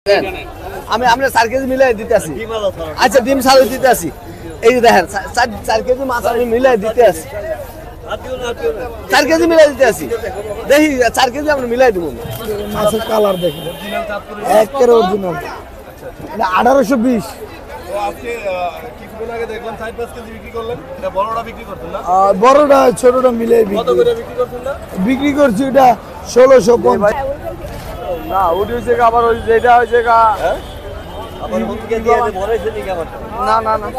আমি আমরা 4 কেজি মিলাই দিতে আছি। আচ্ছা ডিম সালে দিতে আছি। এই দেখেন 4 কেজি মাছ আমি মিলাই দিতে আছি। 4 কেজি মিলাই দিতে আছি। দেখি 4 কেজি আমরা মিলাই দেব। মাছের কালার দেখেন একের অরিজিনাল। এটা 1820। তো আজকে কিছুদিন আগে দেখলাম 4-5 কেজি বিক্রি করলেন। এটা বড়টা বিক্রি করতেন না? বড়টা ছোটটা মিলাই কত করে বিক্রি করতেন না? বিক্রি করছি এটা 1650। না ওটি হইছে আবার ওই যেটা হইছে হ্যাঁ আবার মুখকে দিয়ে বড়াইছে নি কামাটা। না না না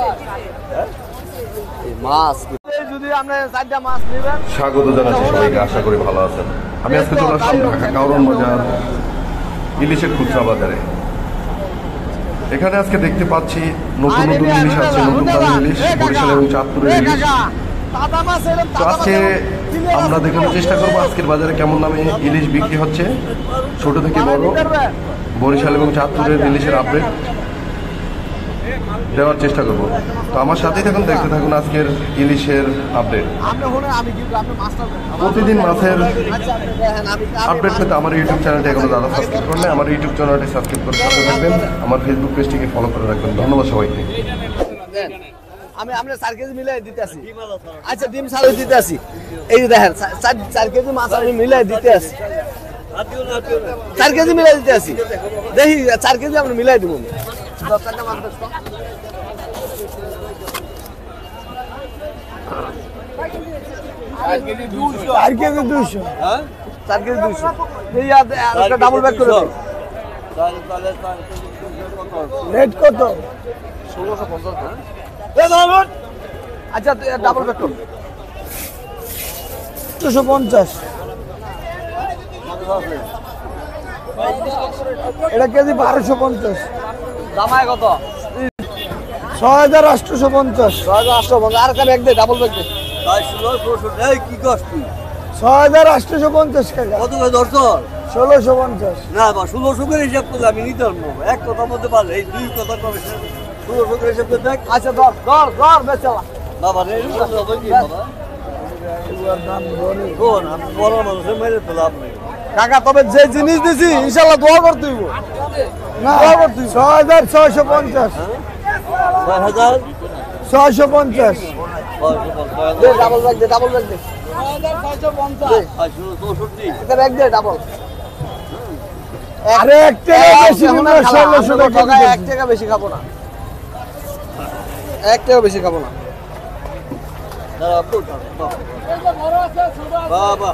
এই মাছ যদি আপনি 4টা মাছ নেবেন। স্বাগত জানাচ্ছি সবাইকে, আশা করি ভালো আছেন। আমি আজকে চলে আসলাম ঢাকা কাউরন বাজার ইলিশের খুচরা বাজারে। এখানে আজকে দেখতে পাচ্ছি নতুন নতুন ইলিশ আছে, নতুন দামের ইলিশ, বরিশাল এবং চাঁদপুরের ইলিশ। তো আজকে আমরা দেখানোর চেষ্টা করবো আজকের বাজারে কেমন দামে ইলিশ বিক্রি হচ্ছে, ছোট থেকে বড়। বরিশাল এবং চাঁদপুরের ইলিশের আপডেট দেওয়ার চেষ্টা করব। তো আমার সাথেই থাকুন, দেখতে থাকুন আজকের ইলিশের আপডেট। প্রতিদিন মাছের আপডেট পেতে আমার ইউটিউব চ্যানেলটি এখনো যারা সাবস্ক্রাইব করলে আমার ইউটিউব চ্যানেলটি সাবস্ক্রাইব করে সাথে থাকবেন, আমার ফেসবুক পেজটিকে ফলো করে রাখবেন। ধন্যবাদ সবাইকে। আমি আমরা 4 কেজি মিলাই দিতে আছি। আচ্ছা ডিম সালে দিতে আছি। এই দেখেন 4 কেজি মাছ আমি মিলাই দিতে আছি। 4 কেজি মিলাই দিতে আছি। দেখি 4 কেজি আমরা মিলাই দেব। 4টা মাছ বেচবো। 4 কেজি 200। হ্যাঁ 4 কেজি 200। এই একটা ডাবল ব্যাগ করে দাও। রেট কত? 1650 হ্যাঁ। আচ্ছা ডাবল ব্যাগ করো। 850। এটা কেজি 1250। জামাই কত? 6850। 6850 আর একটা ব্যাগ দে, ডাবল ব্যাগ দে। কি কষ্ট 6850 টাকা। কত করে ধরছ? 1650। না বা 1600 করে হিসাব করলে আমি নিতে পারবো এক কথার মধ্যে পারলে এই দুই কথা কবে 1600 করে হিসাব করে দেখ। আচ্ছা ধর বেচালা। বাবা রে এরকম হবে কি বাবা? এগুলোর দাম ধরে কোন আমি বড় মানুষের মেরে তো লাভ নেই। কাকা তবে যে জিনিস দিছি ইনশাআল্লাহ দোয়া করতে হইব। না 6650। 6000 650। দে ডাবল ব্যাগ দে, ডাবল ব্যাগ দে। 64 একটা ব্যাগ দে ডাবল। আরে একটা বেশি না 1600 টাকা। 1 টাকা বেশি খাবো না। 1 টাকা বেশি খাবো না। বাবা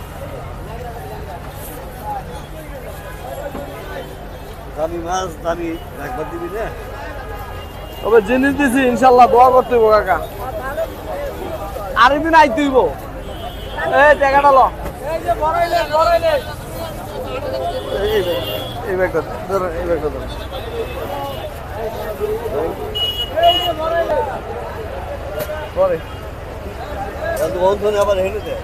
দামি মাছ দামি একবার দিবি না। তবে জিনিস দিছি ইনশাআল্লাহ দোয়া করতে হইব কাকা। আরেকদিন আইতে হইব। এই টাকাটা ল। এই ব্যাগটা ধর, এই ব্যাগটা ধর। পরে আবার হেঁটে দেয়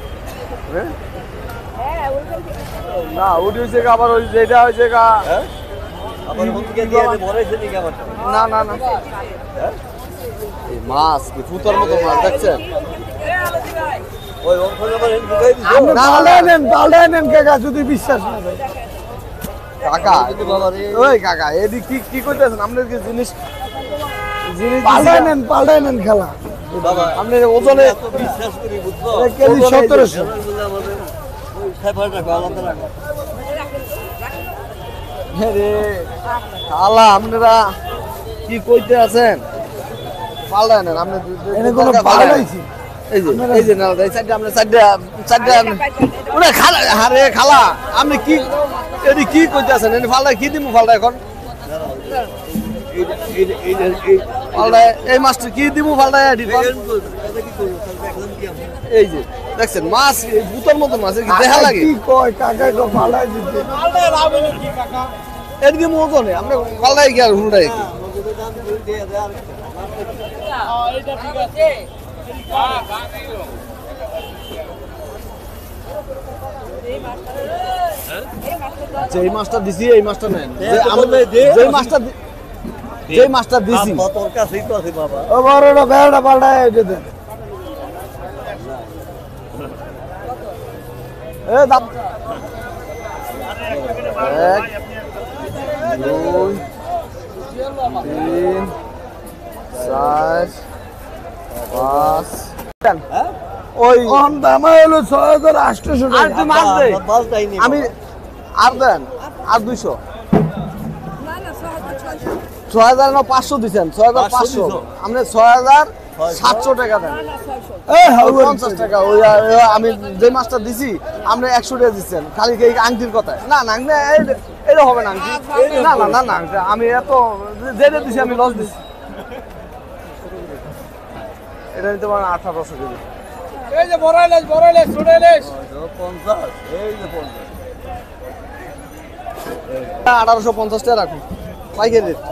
না ওটি হইছে আবার ওই যেটা হইছে হ্যাঁ আবার মুখকে দিয়ে বড়াইছে নি কামাটা। না না না এই মাছ কি ফুটার মতো মাছ দেখছেন? ওই ওখানে আবার হেঁটে ঢুকাই দিছে। পাল্টায় নেন কাকা যদি বিশ্বাস না হয়। কাকা বাবা রে ওই কাকা এদিক কি কইতেছেন? আপনার কি জিনিস জিনিস পাল্টায় নেন খেলা। বাবা আপনি ওজনে এত বিশ্বাস করি বুঝছো? এটা কেজি 1700। রে আল্লাহ আপনারা কি কইতে আছেন? পাল্টায় নেন আপনি। এনে কোনো পাল্টাইছি। এই যে না এই সাইডে আমরা সাইডে ওরে খালা আরে খালা আপনি কি এদি কি কইতাছেন? এনে ফালটা কি দিমু ফালটা এখন? ফালটা এই মাছটা কি দিমু ফালটা এডি এই যে দেখছেন মাছ বুতর মতো মাছ কি দেখা লাগে? কি কয় কাকা তো পাল্টাই দিতে। এর দিমু ওজনে আমরা ফালটাই কি আর হুড়াই কি? যে মাছটা দিছি এই মাছটা নেন। যে মাছটা দিছি তোর কাছেই তো আছে বাবা। ও বড়টা বেড়া পাল্টায় দিতে। এ দাম 1 2 3 4 5 ওই কম দামে হলো 6800 আর টাকা তুই মাছ দে বালতাই নি আমি আর দেন আর 200 6000 না 500 দিছেন 6500 আপনি 6700 টাকা দেন এই 50 টাকা ওই আমি যে মাছটা দিছি আপনি 100 টাকা দিচ্ছেন খালি এই আংটির কথা না না না এটা হবে না আংটি না না না না আমি এত যেটা দিছি আমি লস দিছি এটা নিতে পারেন 1800 কেজি এই যে বড়াইলেস ছোড়াইলেস 50 এই যে 50 1850 টাকা রাখুন পাইকারি রেট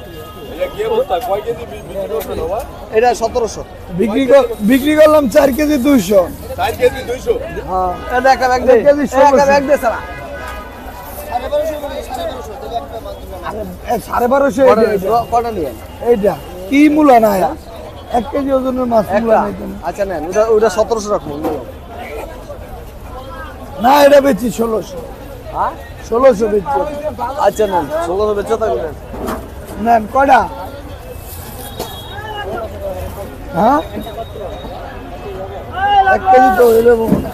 এটা 1700 বিক্রি করলাম 4 কেজি 200 হ্যাঁ এটা একটা ব্যাগ দে কেজি 1600 একটা ব্যাগ দে সারা 1250 কটা নিয়ে এইটা কি মূলা না 1 কেজি ওজনের মাছ মূলা নাই তো। আচ্ছা নেন ওটা 1700 রাখুন না এটা বেচি 1600 হ্যাঁ 1600 বেচি আচ্ছা নেন 1600 বেচে থাকবেন নেন কয়টা হ্যাঁ 1 কেজি তো হইলে না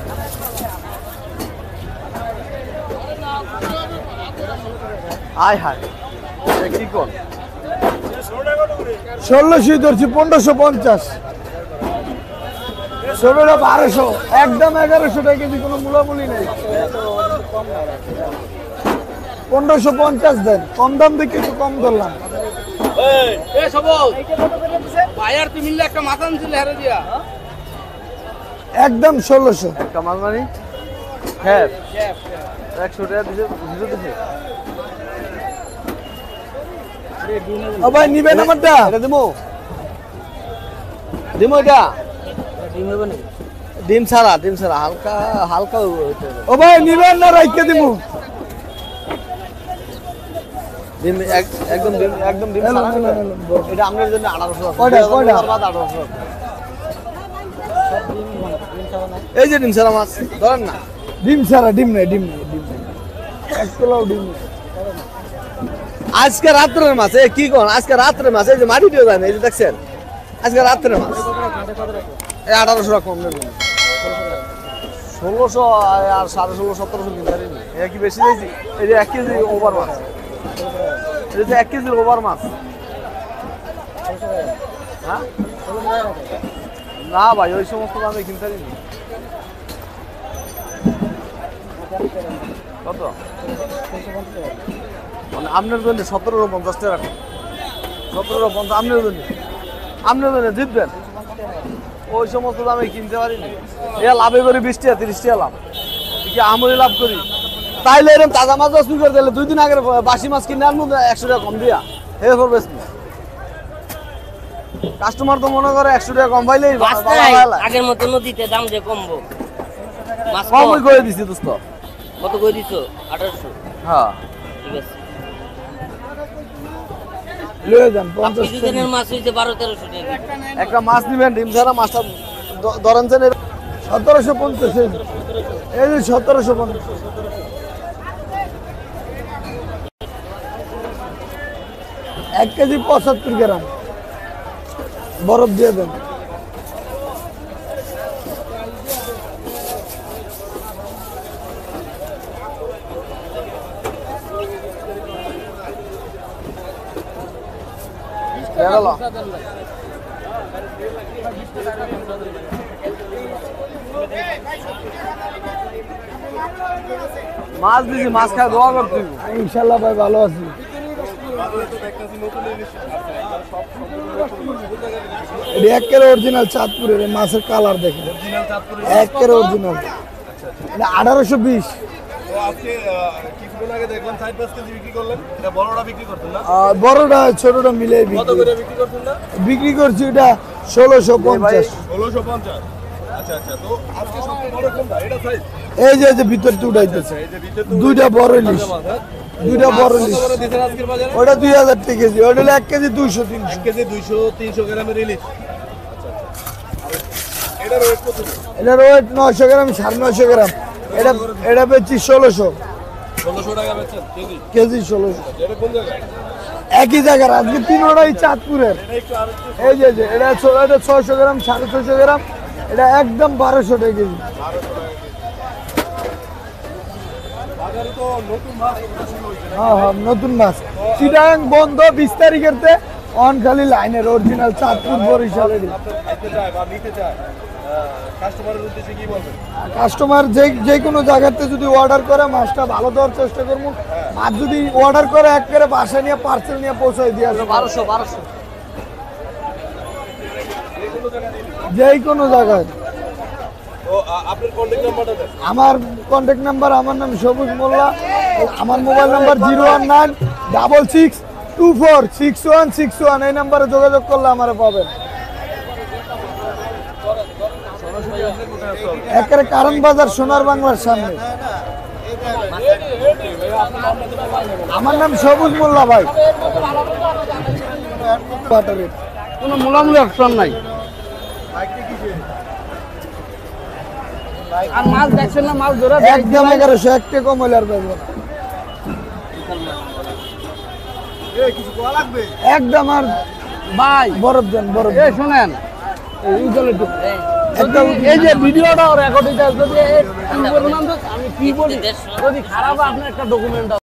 আয় হায় এটা কি কোন 1600 ধরছি 1550 ষোলোটা 1200 একদম 1100 টাকা কেজি কোনো মূলামূলি নেই 1550 দেন কম দাম দেখে একটু কম ধরলাম একদম 1600 একটা মাল মানি হ্যাঁ 100 টাকা দিছে দিছে ও ভাই নিবেন আমারটা এটা দিমু এটা ডিম ছাড়া হালকা হালকা হইতে হবে। ও ভাই নিবেন না রাইকে দিমু ডিম একদম ডিম এলো, ছাড়া এলো, এলো, এলো। এটা আমাদের জন্য 1800 কয়টা? 1800 এই যে ডিম ছাড়া মাছ ধরেন না ডিম ছাড়া ডিম নেই এক কিলো ডিম নেই। আজকে রাত্রের মাছ এ কি কোন আজকে রাত্রের মাছ এই যে মাটি দিয়ে দেন এই যে দেখছেন আজকে রাত্রের মাছ এই 1800 টাকা কম দেবেন 1600 আর 1650 1700 কিনতে পারিনি এটা কি বেশি দিয়েছি এই যে 1 কেজি ওভার মাছ এটা যে 1 কেজির ওভার মাছ হ্যাঁ না ভাই ওই সমস্ত দামে কিনতে পারিনি কত মানে আপনার জন্য 1750 টাকা রাখুন 1750 আপনার জন্য জিতবেন ওই সমস্ত দামে কিনতে পারিনি এ লাভে করি 20 টাকা 30 টাকা লাভ কি আমরি লাভ করি তাইলে এরকম তাজা মাছ বিক্রি করে দিলে 2 দিন আগে বাসি মাছ কিনে আনবো 100 টাকা কম দিয়া হে করবে কাস্টমার তো মনে করে 100 টাকা কম পাইলেই আগের মতো নদীতে দাম যে কমবো মাছ কমই করে দিছি দোস্ত কত করে দিছো 1800 হ্যাঁ ঠিক আছে লয়ে যান আপনি 50 দুজনের মাছ হইছে 12-1300 টাকা একটা মাছ নিবেন ডিম ছাড়া মাছটা ধরেন যে 1750 এই যে 1750 1 কেজি 75 গ্রাম বরফ দিয়ে দেন গেল মাছ দিছি মাছ খায় দোয়া করতে হইব। ইনশাআল্লাহ ভাই ভালো আছি এটা একের অরিজিনাল চাঁদপুরের এই মাছের কালার দেখেন একের অরিজিনাল এটা 1820 বড়টা ছোটটা মিলে বিক্রি করছি এটা 1650 এই যে ভিতরটা উঠাইতেছে দুইটা বড় ইলিশ ওটা 2000 টাকা কেজি ওটা হলো 1 কেজি 200 300 কেজি 200-300 গ্রামের ইলিশ এটার ওয়েট কত? এটার ওয়েট 900 গ্রাম 950 গ্রাম এটা বেচছি 1600 কেজি 1600। একই জায়গার আজকে তিনোটাই চাঁদপুরের। এই যে এটা 600 গ্রাম, 650 গ্রাম, এটা একদম 1200 টাকা কেজি। হ্যাঁ, নতুন মাছ। চিটাগাং বন্ধ 20 তারিখের অনখালি লাইনের অরিজিনাল চাঁদপুর বরিশালের। কাস্টমার যে কোনো জায়গাতে যদি অর্ডার করে মাছটা ভালো দেওয়ার চেষ্টা করবো। মাছ যদি অর্ডার করে একেবারে বাসা নিয়ে পার্সেল নিয়ে পৌঁছাই দিয়ে আসবে 1200 যে কোনো জায়গায়। আমার কন্ট্যাক্ট নাম্বার, আমার নাম সবুজ মোল্লা। আমার মোবাইল নাম্বার 01966246161। এই নাম্বারে যোগাযোগ করলে আমার পাবেন। একেবারে কারণ বাজার সোনার বাংলার সামনে। আমার নাম সবুজ মোল্লা ভাই। কোনো মূলামূলি অপশন নাই। আর মাছ দেখছেন না, মাছ ধরে একদম 1100, একটা কম হলে আর পাবো না। একদম আর ভাই বরফ দেন, বরফ এ শুনেন, এই যে ভিডিওটা রেকর্ডিং যদি আমি কি বলি, যদি খারাপ হয় আপনার একটা ডকুমেন্ট